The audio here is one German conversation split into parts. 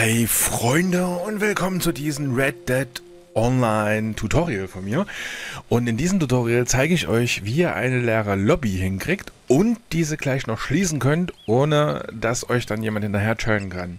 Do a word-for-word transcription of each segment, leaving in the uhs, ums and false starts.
Hi Freunde und willkommen zu diesem Red Dead Online Tutorial von mir. Und in diesem Tutorial zeige ich euch, wie ihr eine leere Lobby hinkriegt und diese gleich noch schließen könnt, ohne dass euch dann jemand hinterher chillen kann.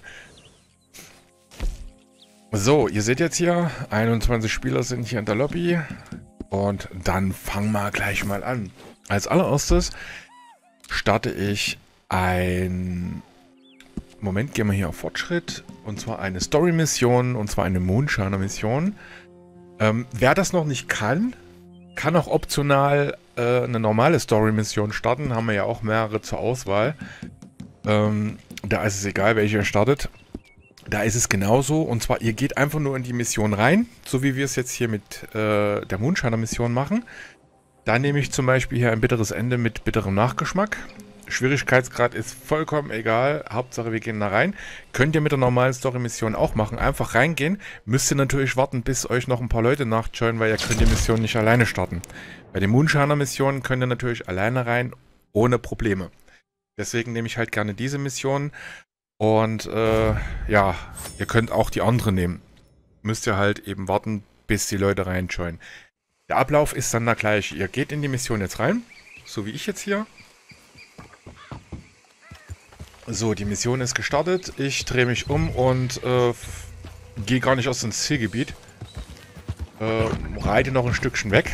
So, ihr seht jetzt hier, einundzwanzig Spieler sind hier in der Lobby und dann fangen wir gleich mal an. Als allererstes starte ich ein... Moment, gehen wir hier auf Fortschritt. Und zwar eine Story-Mission, und zwar eine Moonshiner-Mission. Ähm, wer das noch nicht kann, kann auch optional äh, eine normale Story-Mission starten. Haben wir ja auch mehrere zur Auswahl. Ähm, da ist es egal, welche ihr startet. Da ist es genauso. Und zwar, ihr geht einfach nur in die Mission rein, so wie wir es jetzt hier mit äh, der Moonshiner-Mission machen. Da nehme ich zum Beispiel hier ein bitteres Ende mit bitterem Nachgeschmack. Schwierigkeitsgrad ist vollkommen egal. Hauptsache wir gehen da rein. Könnt ihr mit der normalen Story-Mission auch machen. Einfach reingehen. Müsst ihr natürlich warten, bis euch noch ein paar Leute nachjoinen, weil ihr könnt die Mission nicht alleine starten. Bei den Moonshiner-Missionen könnt ihr natürlich alleine rein, ohne Probleme. Deswegen nehme ich halt gerne diese Mission. Und äh, ja, ihr könnt auch die andere nehmen. Müsst ihr halt eben warten, bis die Leute reinjoinen. Der Ablauf ist dann der gleiche. Ihr geht in die Mission jetzt rein, so wie ich jetzt hier. So, die Mission ist gestartet. Ich drehe mich um und äh, gehe gar nicht aus ins Zielgebiet. Äh, reite noch ein Stückchen weg.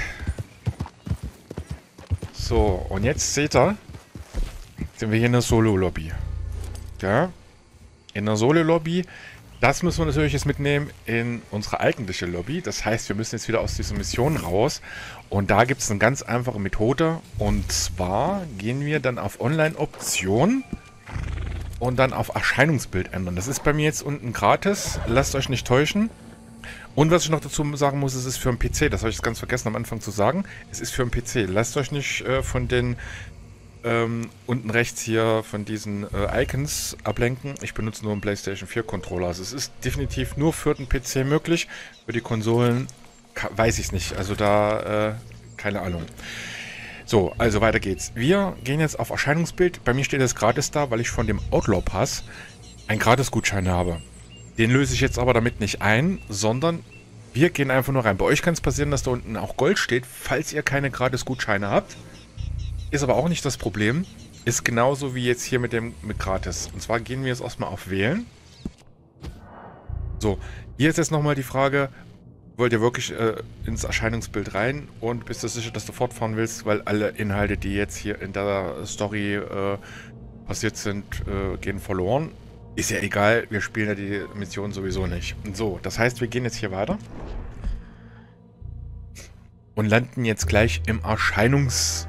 So, und jetzt seht ihr, sind wir hier in der Solo-Lobby. Ja, in der Solo-Lobby. Das müssen wir natürlich jetzt mitnehmen in unsere eigentliche Lobby. Das heißt, wir müssen jetzt wieder aus dieser Mission raus. Und da gibt es eine ganz einfache Methode. Und zwar gehen wir dann auf Online-Optionen. Und dann auf Erscheinungsbild ändern. Das ist bei mir jetzt unten gratis. Lasst euch nicht täuschen. Und was ich noch dazu sagen muss, es ist für einen P C. Das habe ich jetzt ganz vergessen am Anfang zu sagen. Es ist für einen P C. Lasst euch nicht äh, von den ähm, unten rechts hier von diesen äh, Icons ablenken. Ich benutze nur einen PlayStation vier Controller. Also es ist definitiv nur für den P C möglich. Für die Konsolen weiß ich es nicht. Also da äh, keine Ahnung. So, also weiter geht's. Wir gehen jetzt auf Erscheinungsbild. Bei mir steht es gratis da, weil ich von dem Outlaw Pass einen Gratis-Gutschein habe. Den löse ich jetzt aber damit nicht ein, sondern wir gehen einfach nur rein. Bei euch kann es passieren, dass da unten auch Gold steht, falls ihr keine Gratis-Gutscheine habt. Ist aber auch nicht das Problem. Ist genauso wie jetzt hier mit dem mit Gratis. Und zwar gehen wir jetzt erstmal auf Wählen. So, hier ist jetzt nochmal die Frage... Wollt ihr wirklich äh, ins Erscheinungsbild rein und bist du sicher, dass du fortfahren willst, weil alle Inhalte, die jetzt hier in der Story äh, passiert sind, äh, gehen verloren. Ist ja egal, wir spielen ja die Mission sowieso nicht. So, das heißt, wir gehen jetzt hier weiter und landen jetzt gleich im Erscheinungsbild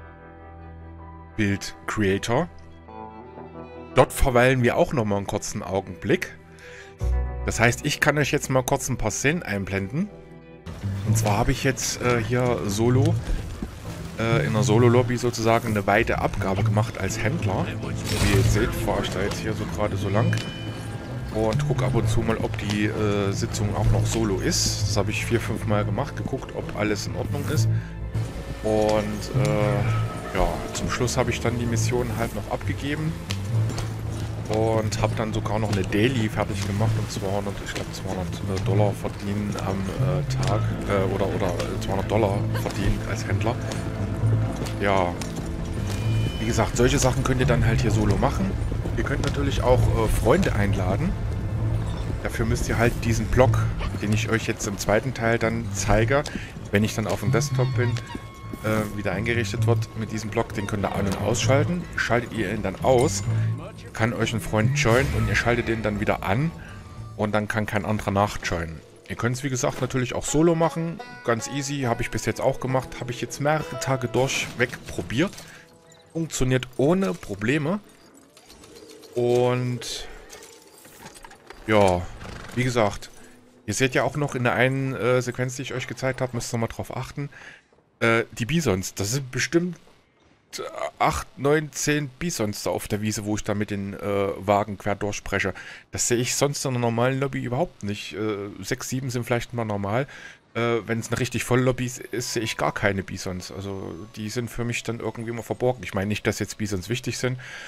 Creator. Dort verweilen wir auch nochmal einen kurzen Augenblick. Das heißt, ich kann euch jetzt mal kurz ein paar Szenen einblenden. Und zwar habe ich jetzt äh, hier solo, äh, in der Solo-Lobby sozusagen eine weite Abgabe gemacht als Händler. Wie ihr jetzt seht, fahre ich da jetzt hier so gerade so lang. Und gucke ab und zu mal, ob die äh, Sitzung auch noch solo ist. Das habe ich vier, fünf Mal gemacht, geguckt, ob alles in Ordnung ist. Und äh, ja, zum Schluss habe ich dann die Mission halt noch abgegeben. Und habe dann sogar noch eine Daily fertig gemacht und zweihundert, ich glaube zweihundert Dollar verdienen am äh, Tag äh, oder, oder zweihundert Dollar verdienen als Händler. Ja, wie gesagt, solche Sachen könnt ihr dann halt hier solo machen. Ihr könnt natürlich auch äh, Freunde einladen. Dafür müsst ihr halt diesen Block, den ich euch jetzt im zweiten Teil dann zeige, wenn ich dann auf dem Desktop bin, äh, wieder eingerichtet wird mit diesem Block, den könnt ihr an- und ausschalten. Schaltet ihr ihn dann aus, kann euch ein Freund joinen und ihr schaltet den dann wieder an und dann kann kein anderer nachjoinen. Ihr könnt es wie gesagt natürlich auch solo machen, ganz easy, habe ich bis jetzt auch gemacht, habe ich jetzt mehrere Tage durchweg probiert. Funktioniert ohne Probleme und ja, wie gesagt, ihr seht ja auch noch in der einen äh, Sequenz, die ich euch gezeigt habe, müsst ihr mal drauf achten, äh, die Bisons, das sind bestimmt acht, neun, zehn Bisons da auf der Wiese, wo ich da mit den äh, Wagen quer durchspreche. Das sehe ich sonst in einer normalen Lobby überhaupt nicht. Äh, sechs, sieben sind vielleicht mal normal. Äh, wenn es eine richtig volle Lobby ist, sehe ich gar keine Bisons. Also die sind für mich dann irgendwie immer verborgen. Ich meine nicht, dass jetzt Bisons wichtig sind,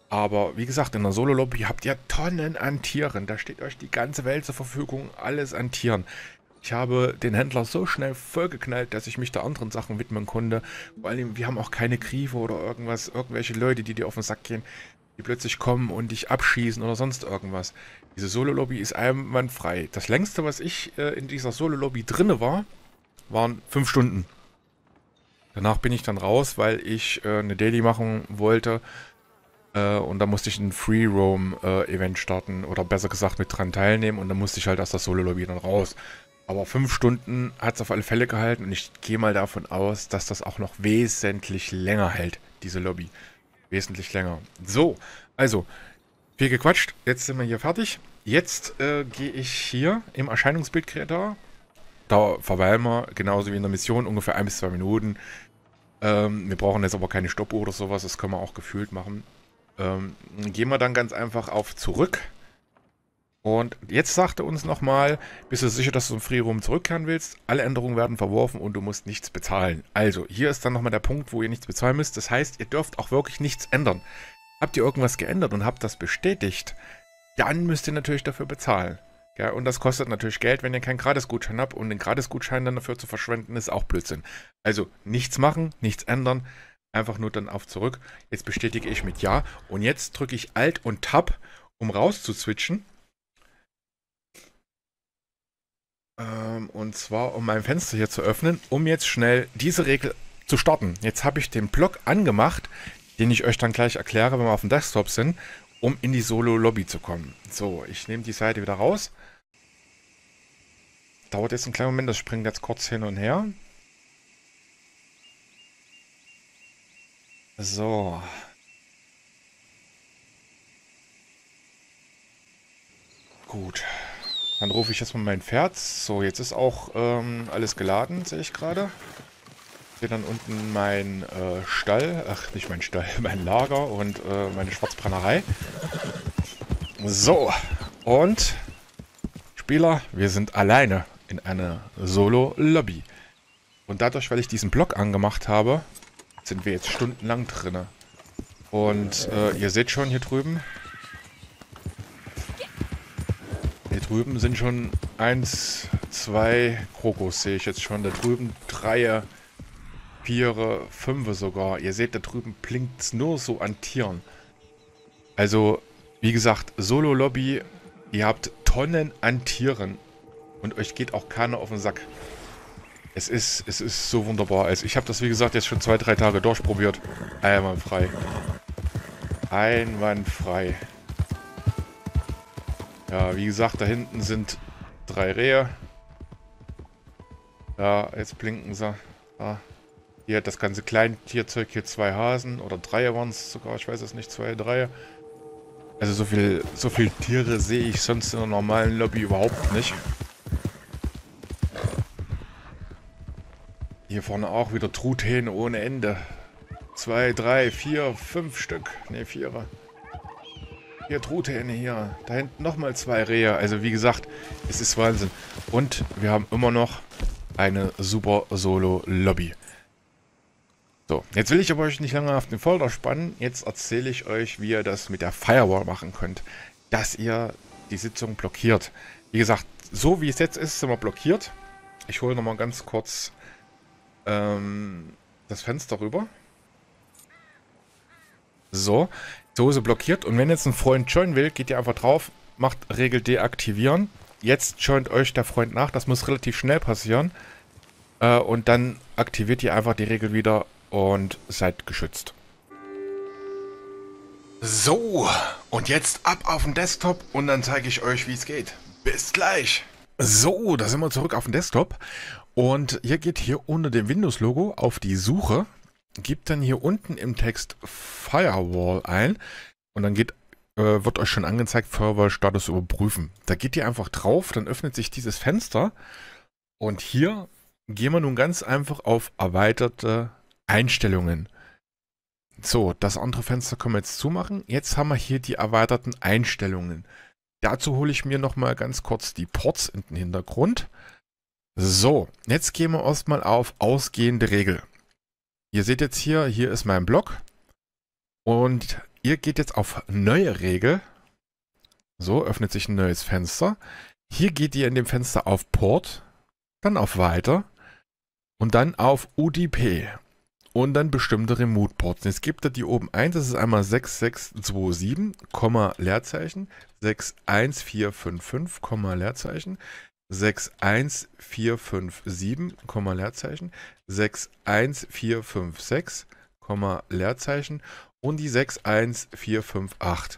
Aber wie gesagt, in der Solo-Lobby habt ihr Tonnen an Tieren. Da steht euch die ganze Welt zur Verfügung, alles an Tieren. Ich habe den Händler so schnell vollgeknallt, dass ich mich der anderen Sachen widmen konnte. Vor allem, wir haben auch keine Griefe oder irgendwas, irgendwelche Leute, die dir auf den Sack gehen, die plötzlich kommen und dich abschießen oder sonst irgendwas. Diese Solo-Lobby ist einwandfrei. Das längste, was ich äh, in dieser Solo-Lobby drinne war, waren fünf Stunden. Danach bin ich dann raus, weil ich äh, eine Daily machen wollte. Äh, und da musste ich ein Free-Roam-Event äh, starten. Oder besser gesagt mit dran teilnehmen. Und dann musste ich halt aus der Solo-Lobby dann raus. Aber fünf Stunden hat es auf alle Fälle gehalten. Und ich gehe mal davon aus, dass das auch noch wesentlich länger hält, diese Lobby. Wesentlich länger. So, also, viel gequatscht. Jetzt sind wir hier fertig. Jetzt äh, gehe ich hier im Erscheinungsbild-Creator. Da verweilen wir, genauso wie in der Mission, ungefähr ein bis zwei Minuten. Ähm, wir brauchen jetzt aber keine Stoppuhr oder sowas, das können wir auch gefühlt machen. Ähm, gehen wir dann ganz einfach auf zurück. Und jetzt sagt er uns nochmal, bist du sicher, dass du im Free Roam zurückkehren willst? Alle Änderungen werden verworfen und du musst nichts bezahlen. Also, hier ist dann nochmal der Punkt, wo ihr nichts bezahlen müsst. Das heißt, ihr dürft auch wirklich nichts ändern. Habt ihr irgendwas geändert und habt das bestätigt, dann müsst ihr natürlich dafür bezahlen. Ja, und das kostet natürlich Geld, wenn ihr keinen Gratis-Gutschein habt. Und den Gratis-Gutschein dann dafür zu verschwenden, ist auch Blödsinn. Also nichts machen, nichts ändern. Einfach nur dann auf zurück. Jetzt bestätige ich mit Ja. Und jetzt drücke ich Alt und Tab, um raus zu switchen. Ähm, und zwar, um mein Fenster hier zu öffnen, um jetzt schnell diese Regel zu starten. Jetzt habe ich den Block angemacht, den ich euch dann gleich erkläre, wenn wir auf dem Desktop sind, um in die Solo-Lobby zu kommen. So, ich nehme die Seite wieder raus. Dauert jetzt einen kleinen Moment, das springt jetzt kurz hin und her. So. Gut. Dann rufe ich jetzt mal mein Pferd. So, jetzt ist auch ähm, alles geladen, sehe ich gerade. Sehe dann unten mein äh, Stall, ach nicht mein Stall, mein Lager und äh, meine Schwarzbrennerei. So, und Spieler, wir sind alleine in einer Solo-Lobby. Und dadurch, weil ich diesen Block angemacht habe, sind wir jetzt stundenlang drinne. Und äh, ihr seht schon hier drüben, hier drüben sind schon eins, zwei Krokos, sehe ich jetzt schon. Da drüben drei, vier, fünf sogar. Ihr seht, da drüben blinkt es nur so an Tieren. Also, wie gesagt, Solo-Lobby, ihr habt Tonnen an Tieren. Und euch geht auch keiner auf den Sack. Es ist, es ist so wunderbar. Also ich habe das, wie gesagt, jetzt schon zwei, drei Tage durchprobiert. Einwandfrei. Einwandfrei. Ja, wie gesagt, da hinten sind drei Rehe. Ja, jetzt blinken sie. Ja. Hier hat das ganze Kleintierzeug, hier zwei Hasen. Oder drei waren es sogar, ich weiß es nicht, zwei, drei. Also so viel, so viel Tiere sehe ich sonst in der normalen Lobby überhaupt nicht. Hier vorne auch wieder Truthähne ohne Ende. Zwei, drei, vier, fünf Stück. Ne, vierer. Hier Truthähne hier. Da hinten nochmal zwei Rehe. Also wie gesagt, es ist Wahnsinn. Und wir haben immer noch eine super Solo-Lobby. So, jetzt will ich aber euch nicht lange auf den Folter spannen. Jetzt erzähle ich euch, wie ihr das mit der Firewall machen könnt. Dass ihr die Sitzung blockiert. Wie gesagt, so wie es jetzt ist, sind wir blockiert. Ich hole nochmal ganz kurz ähm, das Fenster rüber. So, so ist sie blockiert. Und wenn jetzt ein Freund joinen will, geht ihr einfach drauf, macht Regel deaktivieren. Jetzt joint euch der Freund nach. Das muss relativ schnell passieren. Äh, und dann aktiviert ihr einfach die Regel wieder und seid geschützt. So, und jetzt ab auf den Desktop und dann zeige ich euch, wie es geht. Bis gleich. So, da sind wir zurück auf dem Desktop. Und ihr geht hier unter dem Windows-Logo auf die Suche, gebt dann hier unten im Text Firewall ein und dann geht, äh, wird euch schon angezeigt, Firewall-Status überprüfen. Da geht ihr einfach drauf, dann öffnet sich dieses Fenster und hier gehen wir nun ganz einfach auf erweiterte Einstellungen. So, das andere Fenster können wir jetzt zumachen. Jetzt haben wir hier die erweiterten Einstellungen. Dazu hole ich mir nochmal ganz kurz die Ports in den Hintergrund. So, jetzt gehen wir erstmal auf ausgehende Regel. Ihr seht jetzt hier, hier ist mein Block. Und ihr geht jetzt auf Neue Regel. So, öffnet sich ein neues Fenster. Hier geht ihr in dem Fenster auf Port, dann auf Weiter und dann auf U D P und dann bestimmte Remote-Ports. Jetzt gibt ihr die oben ein, das ist einmal sechs sechs zwei sieben, Leerzeichen, sechs eins vier fünf fünf, Leerzeichen, sechs eins vier fünf sieben, Leerzeichen, sechs eins vier fünf sechs, Leerzeichen und die sechs eins vier fünf acht.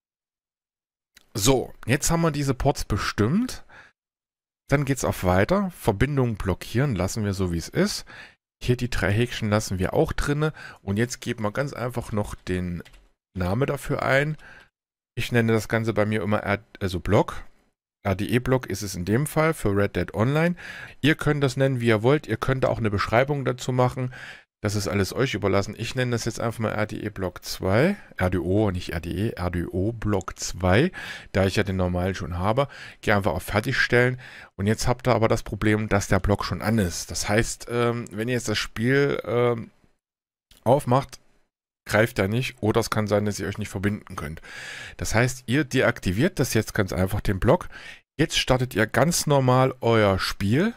So, jetzt haben wir diese Ports bestimmt. Dann geht es auf Weiter. Verbindung blockieren lassen wir so, wie es ist. Hier die drei Häkchen lassen wir auch drin. Und jetzt geben wir ganz einfach noch den Namen dafür ein. Ich nenne das Ganze bei mir immer R also Block. R D E-Block ist es in dem Fall für Red Dead Online. Ihr könnt das nennen, wie ihr wollt. Ihr könnt auch eine Beschreibung dazu machen. Das ist alles euch überlassen. Ich nenne das jetzt einfach mal R D E-Block zwei. R D O, nicht R D E, R D O-Block zwei. Da ich ja den normalen schon habe. Gehe einfach auf Fertigstellen. Und jetzt habt ihr aber das Problem, dass der Block schon an ist. Das heißt, ähm, wenn ihr jetzt das Spiel ähm, aufmacht, greift er nicht. Oder es kann sein, dass ihr euch nicht verbinden könnt. Das heißt, ihr deaktiviert das jetzt ganz einfach, den Block. Jetzt startet ihr ganz normal euer Spiel.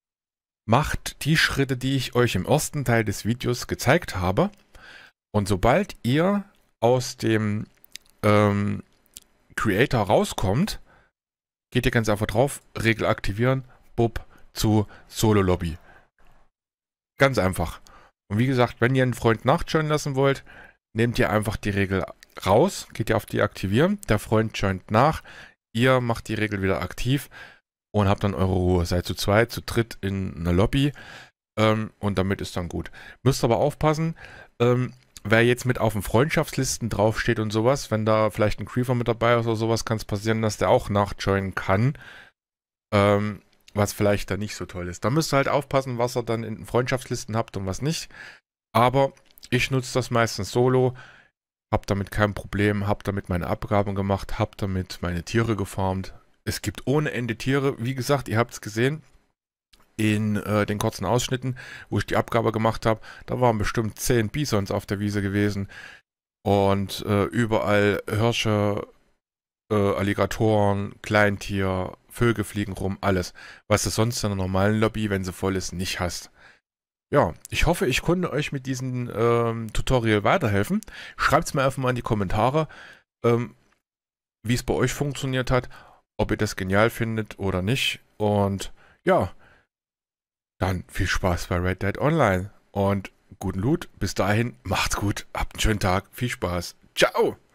Macht die Schritte, die ich euch im ersten Teil des Videos gezeigt habe. Und sobald ihr aus dem ähm, Creator rauskommt, geht ihr ganz einfach drauf, Regel aktivieren, bub, zu Solo Lobby. Ganz einfach. Und wie gesagt, wenn ihr einen Freund nachjoinen lassen wollt, nehmt ihr einfach die Regel raus, geht ihr auf Deaktivieren, der Freund joint nach, ihr macht die Regel wieder aktiv. Und habt dann eure Ruhe. Seid zu zweit, zu dritt in einer Lobby. Ähm, und damit ist dann gut. Müsst aber aufpassen, ähm, wer jetzt mit auf den Freundschaftslisten draufsteht und sowas, wenn da vielleicht ein Creeper mit dabei ist oder sowas, kann es passieren, dass der auch nachjoinen kann. Ähm, was vielleicht da nicht so toll ist. Da müsst ihr halt aufpassen, was ihr dann in den Freundschaftslisten habt und was nicht. Aber ich nutze das meistens solo. Hab damit kein Problem. Hab damit meine Abgaben gemacht. Hab damit meine Tiere gefarmt. Es gibt ohne Ende Tiere. Wie gesagt, ihr habt es gesehen in äh, den kurzen Ausschnitten, wo ich die Abgabe gemacht habe. Da waren bestimmt zehn Bisons auf der Wiese gewesen. Und äh, überall Hirsche, äh, Alligatoren, Kleintier, Vögel fliegen rum, alles. Was du sonst in einer normalen Lobby, wenn sie voll ist, nicht hast. Ja, ich hoffe, ich konnte euch mit diesem ähm, Tutorial weiterhelfen. Schreibt es mir einfach mal in die Kommentare, ähm, wie es bei euch funktioniert hat. Ob ihr das genial findet oder nicht. Und ja, dann viel Spaß bei Red Dead Online. Und guten Loot. Bis dahin, macht's gut. Habt einen schönen Tag. Viel Spaß. Ciao.